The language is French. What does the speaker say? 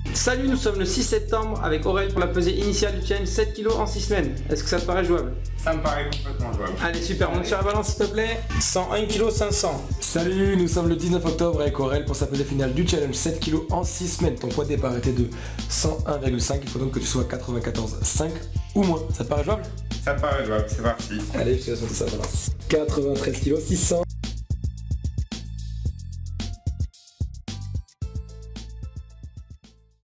Salut, nous sommes le 6 septembre avec Aurel pour la pesée initiale du challenge 7 kg en 6 semaines. Est-ce que ça te paraît jouable? Ça me paraît complètement jouable. Allez super, monte sur la balance s'il te plaît. 101 kg 500. Salut, nous sommes le 19 octobre avec Aurel pour sa pesée finale du challenge 7 kg en 6 semaines. Ton poids de départ était de 101,5, il faut donc que tu sois 94,5 ou moins. Ça te paraît jouable? Ça me paraît jouable, c'est parti. Allez, je te laisse monter sa balance. 93 kg 600.